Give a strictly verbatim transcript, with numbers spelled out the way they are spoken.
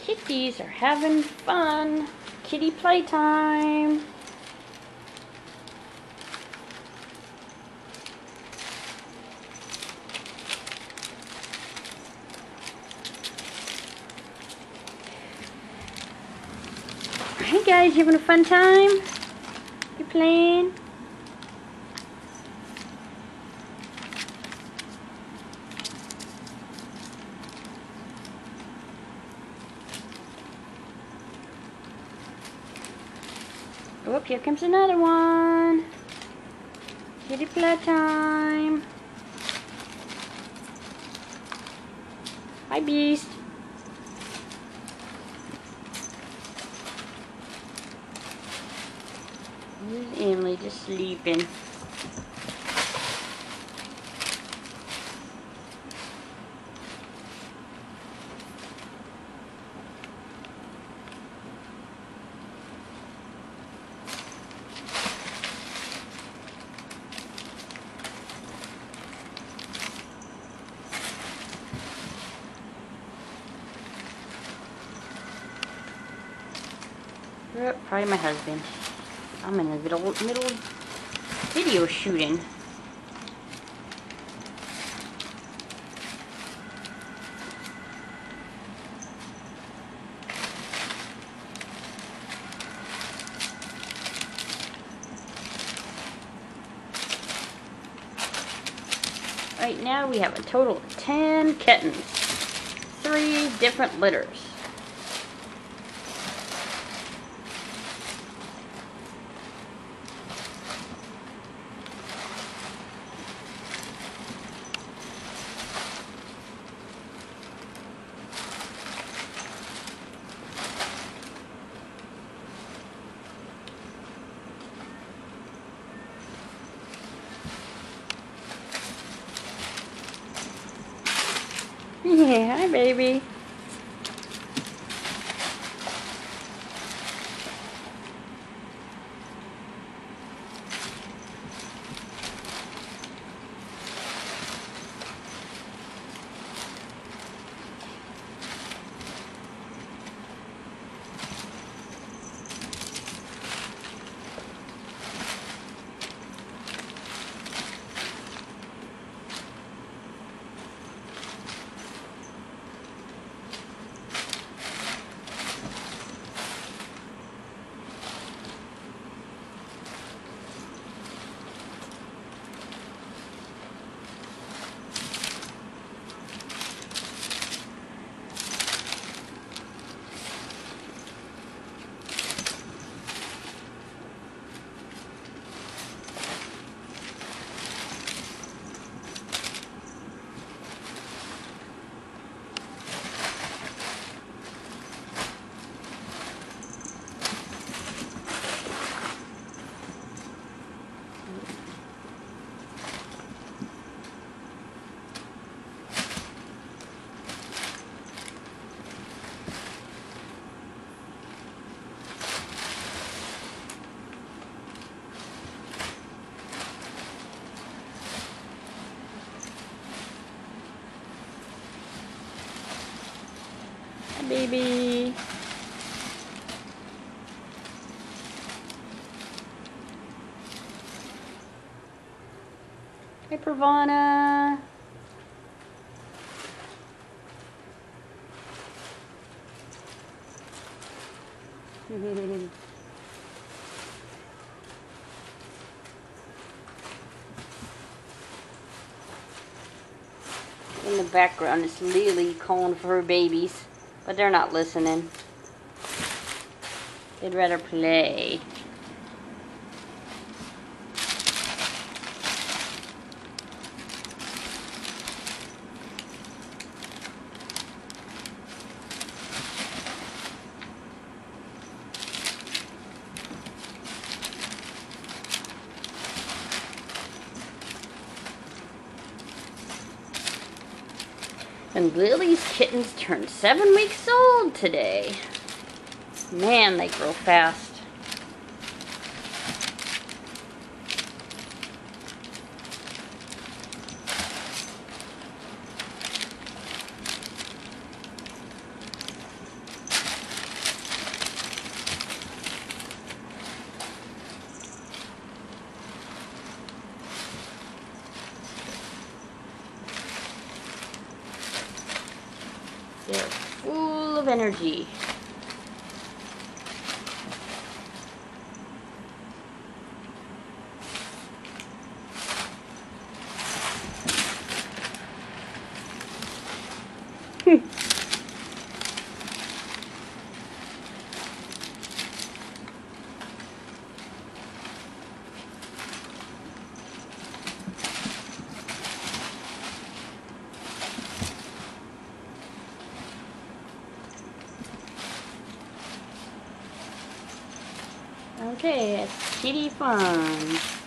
kitties are having fun. Kitty playtime. Hey guys, you having a fun time? You playing? Oh, here comes another one. Kitty playtime. Hi, Beast. Here's Emily just sleeping. Oh, probably my husband. I'm in the middle, middle of video shooting. Right now we have a total of ten kittens. Three different litters. Yeah, hi baby. Hi baby. Hey Pravana. In the background is Lily calling for her babies, but they're not listening. They'd rather play. And Lily's kittens turned seven weeks old today. Man, they grow fast. They're full of energy. Okay, it's kitty fun.